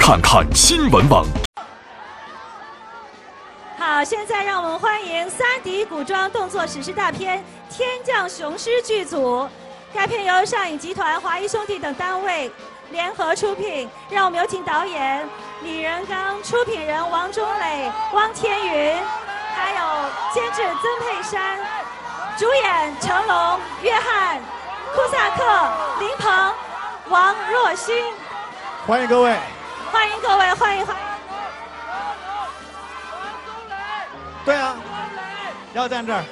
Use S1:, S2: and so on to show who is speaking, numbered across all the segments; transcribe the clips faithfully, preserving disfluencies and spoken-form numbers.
S1: 看看新闻网。
S2: 好，现在让我们欢迎三 D 古装动作史诗大片《天降雄狮》剧组。该片由上影集团、华谊兄弟等单位联合出品。让我们有请导演李仁刚、出品人王中磊、汪天云，还有监制曾佩珊，主演成龙、约翰、库萨克、林鹏、王若欣。
S3: 欢迎各位，
S2: 欢迎各位，欢迎欢迎。
S3: 对啊，要站这儿。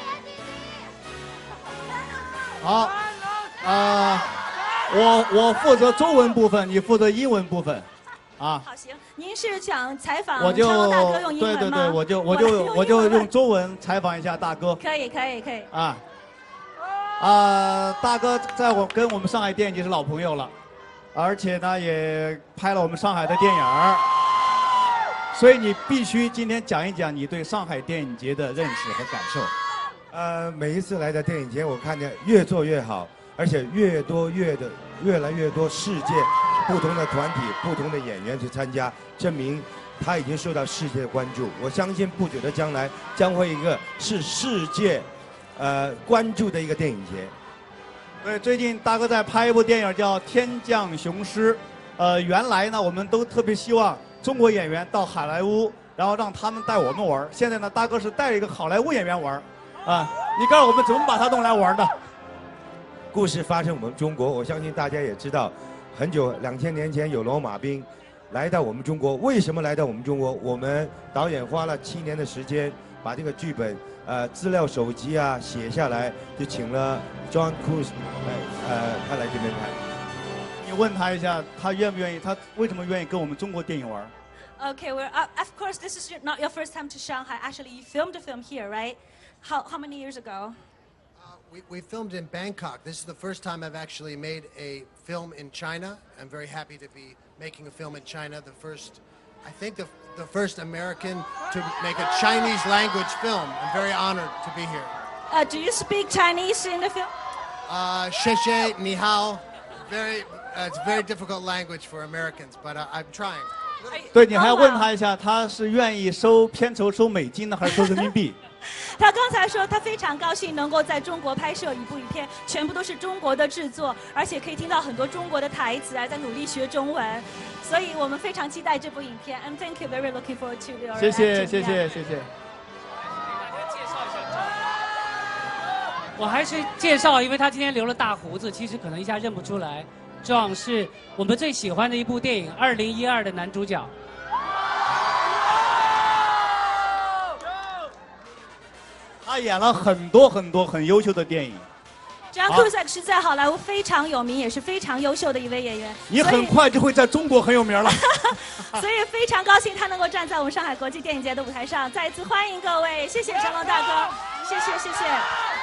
S3: 好，啊、呃，我我负责中文部分，你负责英文部分，啊。
S2: 好，行，您是想采访
S3: 我就
S2: 成龙大哥用英文吗？
S3: 对对对，我就我就我就用中文采访一下大哥。
S2: 可以可以可以。
S3: 啊，啊、呃，大哥在我跟我们上海电影节是老朋友了，而且呢也拍了我们上海的电影儿。所以你必须今天讲一讲你对上海电影节的认识和感受。
S4: 呃，每一次来的电影节，我看见越做越好，而且越多越的越来越多世界不同的团体、不同的演员去参加，证明他已经受到世界的关注。我相信不久的将来将会一个是世界呃关注的一个电影节。
S3: 对，最近大哥在拍一部电影叫《天降雄狮》，呃，原来呢我们都特别希望中国演员到好莱坞，然后让他们带我们玩。现在呢，大哥是带一个好莱坞演员玩，啊，你告诉我们怎么把他弄来玩的？
S4: 故事发生我们中国，我相信大家也知道，很久两千年前有罗马兵来到我们中国，为什么来到我们中国？我们导演花了七年的时间把这个剧本呃资料手集啊写下来，就请了 John Cruise 来呃他来这边拍。
S3: 你问他一下，他愿不愿意？他为什么愿意跟我们中国电影玩？
S2: Okay, well, uh, of course, this is your, not your first time to Shanghai. Actually, you filmed a film here, right? How how many years ago?
S5: Uh, we, we filmed in Bangkok. This is the first time I've actually made a film in China. I'm very happy to be making a film in China. The first, I think the, the first American to make a Chinese language film. I'm very honored to be here.
S2: Uh, do you speak Chinese in the film?
S5: Uh, 谢谢, ni hao. Very, uh, it's a very difficult language for Americans, but uh, I'm trying.
S3: 对，你还要问他一下，他是愿意收片酬收美金呢，还是收人民币？
S2: 他刚才说他非常高兴能够在中国拍摄一部影片，全部都是中国的制作，而且可以听到很多中国的台词，还在努力学中文，所以我们非常期待这部影片。And thank you, very looking forward to your.
S3: 谢谢谢谢谢谢。
S6: 我还是介绍，因为他今天留了大胡子，其实可能一下认不出来。John 是我们最喜欢的一部电影《二零一二》的男主角。
S3: 他演了很多很多很优秀的电影。
S2: John Cusack 是在好莱坞非常有名，也是非常优秀的一位演员。
S3: 你很快就会在中国很有名了。
S2: 所以非常高兴他能够站在我们上海国际电影节的舞台上，再一次欢迎各位，谢谢成龙大哥，谢谢谢谢。